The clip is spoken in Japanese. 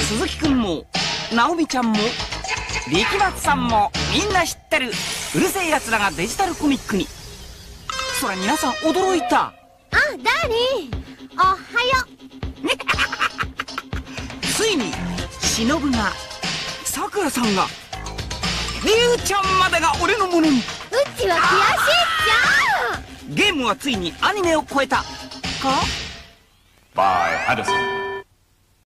鈴木くんも直美ちゃんも力松さんもみんな知ってるうるせえやつらがデジタルコミックに。そら皆さん驚いた。 あ、ダーリン、おはよついに忍が、さくらさんが、りゅうちゃんまでが俺のものに。 うちは悔しいっちゃ。 ゲームはついにアニメを超えたか。 by Edison.